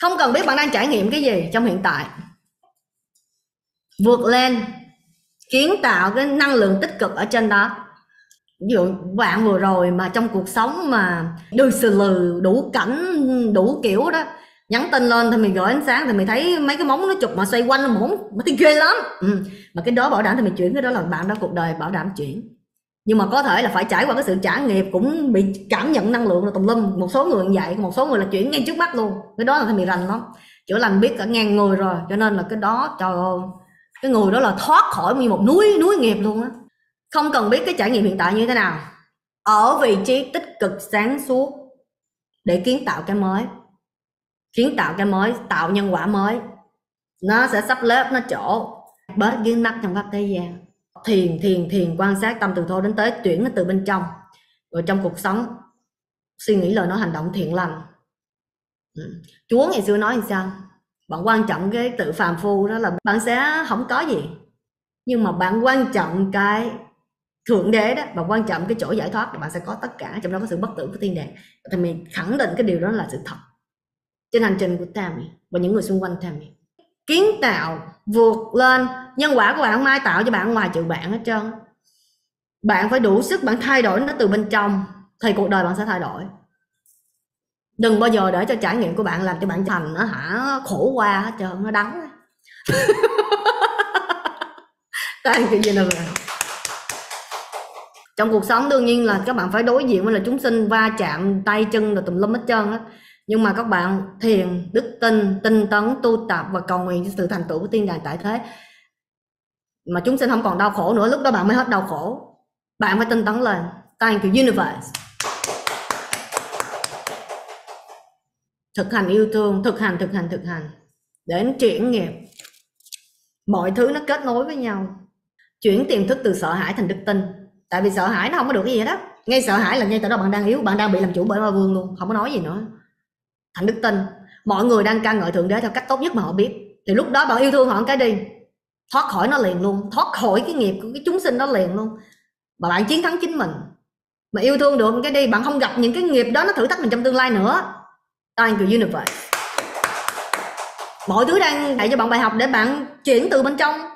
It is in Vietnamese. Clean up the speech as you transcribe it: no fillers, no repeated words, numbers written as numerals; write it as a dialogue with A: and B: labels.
A: Không cần biết bạn đang trải nghiệm cái gì trong hiện tại, vượt lên, kiến tạo cái năng lượng tích cực ở trên đó. Ví dụ bạn vừa rồi mà trong cuộc sống mà đưa sự lừ đủ cảnh đủ kiểu đó, nhắn tin lên thì mình gửi ánh sáng thì mình thấy mấy cái móng nó chụp mà xoay quanh móng mà thì ghê lắm. Mà cái đó bảo đảm thì mình chuyển, cái đó là bạn đó cuộc đời bảo đảm chuyển. Nhưng mà có thể là phải trải qua cái sự trả nghiệp, cũng bị cảm nhận năng lượng là tùm lum. Một số người như vậy, một số người là chuyển ngay trước mắt luôn. Cái đó là thì mình rành lắm, chữa lành biết cả ngàn người rồi, cho nên là cái đó trời ơi, cái người đó là thoát khỏi như một núi nghiệp luôn á. Không cần biết cái trải nghiệm hiện tại như thế nào, ở vị trí tích cực sáng suốt để kiến tạo cái mới, tạo nhân quả mới. Nó sẽ sắp xếp nó chỗ bớt ghiếc mắt trong các thế gian. Thiền quan sát tâm từ thôi đến tới, chuyển nó từ bên trong. Rồi trong cuộc sống suy nghĩ lời nói hành động thiện lành. Chúa ngày xưa nói làm sao? Bạn quan trọng cái tự phàm phu đó là bạn sẽ không có gì, nhưng mà bạn quan trọng cái thượng đế đó, bạn quan trọng cái chỗ giải thoát thì bạn sẽ có tất cả, trong đó có sự bất tử của thiên đàng. Thì mình khẳng định cái điều đó là sự thật trên hành trình của Tammy và những người xung quanh Tammy. Kiến tạo, vượt lên, nhân quả của bạn không ai tạo cho bạn ngoài trừ bạn hết trơn. Bạn phải đủ sức, bạn thay đổi nó từ bên trong thì cuộc đời bạn sẽ thay đổi. Đừng bao giờ để cho trải nghiệm của bạn làm cho bạn thành nó khổ qua hết trơn, nó đắng. Trong cuộc sống đương nhiên là các bạn phải đối diện với là chúng sinh va chạm tay chân rồi tùm lum hết trơn á. Nhưng mà các bạn thiền, đức tin, tinh tấn, tu tập và cầu nguyện cho sự thành tựu của tiên đàng tại thế, mà chúng sinh không còn đau khổ nữa, lúc đó bạn mới hết đau khổ. Bạn phải tinh tấn lên. Thank you universe. Thực hành yêu thương, thực hành để nó chuyển nghiệp. Mọi thứ nó kết nối với nhau. Chuyển tiềm thức từ sợ hãi thành đức tin. Tại vì sợ hãi nó không có được cái gì đó. Ngay sợ hãi là ngay từ đó bạn đang yếu, bạn đang bị làm chủ bởi ma vương luôn, không có nói gì nữa. Thành đức tin. Mọi người đang ca ngợi thượng đế theo cách tốt nhất mà họ biết, thì lúc đó bạn yêu thương họ cái đi, thoát khỏi nó liền luôn, thoát khỏi cái nghiệp của cái chúng sinh đó liền luôn, và bạn chiến thắng chính mình. Mà yêu thương được cái đi, bạn không gặp những cái nghiệp đó nó thử thách mình trong tương lai nữa. Thank you universe. Mọi thứ đang dạy cho bạn bài học để bạn chuyển từ bên trong